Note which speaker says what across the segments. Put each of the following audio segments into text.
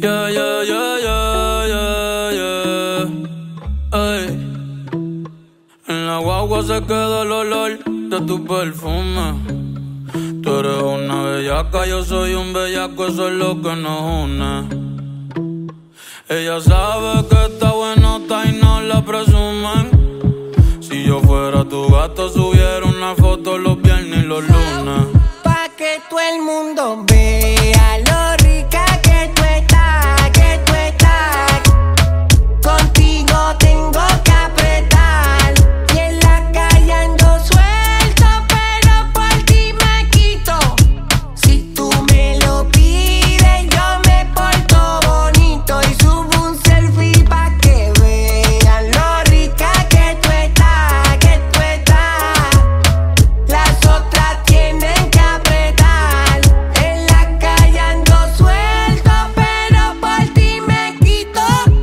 Speaker 1: Yeah, yeah, yeah, yeah, yeah, yeah. Ey. En la guagua se queda el olor de tu perfume. Tú eres una bellaca, yo soy un bellaco, eso es lo que nos une. Ella sabe que está buenota y no la presumen. Si yo fuera tu gato, subiera una foto los viernes y los lunes.
Speaker 2: Pa' que todo el mundo vea lo rica que tú estás, que tú estás. Contigo tengo que apretar. Y en la calle ando suelto, pero por ti me quito. Si tú me lo pides, yo me porto bonito y subo un selfie pa' que vean lo rica que tú estás, que tú estás. Las otras tienen que apretar. En la calle ando suelto, pero por ti me quito.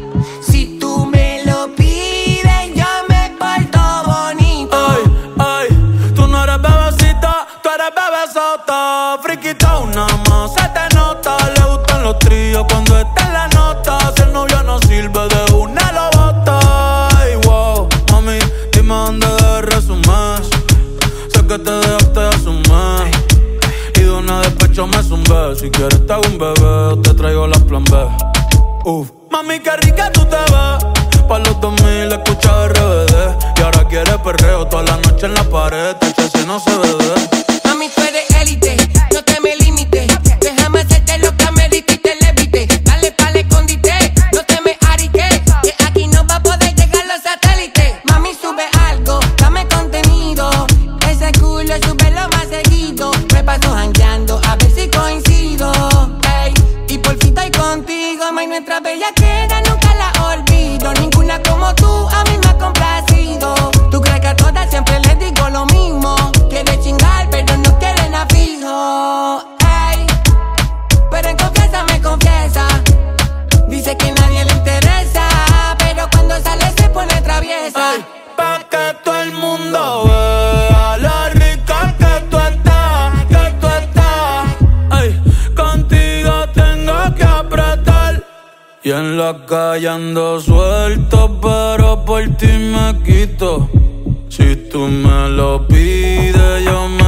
Speaker 2: Si tú me lo pides, yo me porto bonito.
Speaker 1: Ay, ay, tú no eres bebecita, tú eres bebesota. Friquita una más, se te nota. Le gustan los tríos cuando está en la nota. Si el novio no sirve, de una lo bota. Ay, wow, mami, dime dónde debe resumir. Sé que te dejaste de asumir. Y de una despecho me zumbé. Si quieres te hago un bebé o te traigo la plan B. Uf, mami, qué rica tú te ves. Pa' los 2000 escucha RBD. Y ahora quieres perreo toda la noche en la pared. Si no se ve.
Speaker 2: Mami, tú eres élite, no te me limites. Déjame hacerte lo que amerite y te levite. Dale pa'l escondite, no te me ariques. Que aquí no va a poder llegar los satélites. Mami, sube algo, dame contenido. Ese culo súbelo más seguido. Me paso jangueando, a ver si coincido. Ey, y por fin estoy contigo. May, nuestra bellaquera nunca la olvido. Ninguna como tú a mí me ha complacido. Tú crees que a todas siempre les digo lo mismo. Quiere chingar, pero no quieren a fijo. Ey, pero en confianza me confiesa. Dice que nadie le interesa, pero cuando sale se pone traviesa.
Speaker 1: Ay, pa' que todo el mundo vea lo rica que tú estás, que tú estás. Ay, contigo tengo que apretar. Y en la calle ando suelto, pero por ti me quito. Si tú me lo pides, yo me